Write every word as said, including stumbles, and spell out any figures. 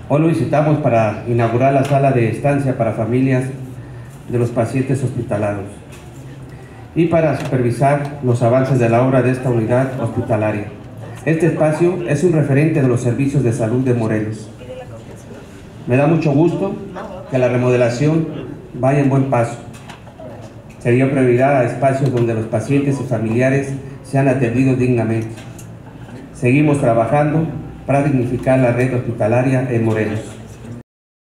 Hoy lo visitamos para inaugurar la sala de estancia para familias de los pacientes hospitalados y para supervisar los avances de la obra de esta unidad hospitalaria. Este espacio es un referente de los servicios de salud de Morelos. Me da mucho gusto que la remodelación vaya en buen paso. Se dio prioridad a espacios donde los pacientes y familiares sean atendidos dignamente. Seguimos trabajando para dignificar la red hospitalaria en Morelos.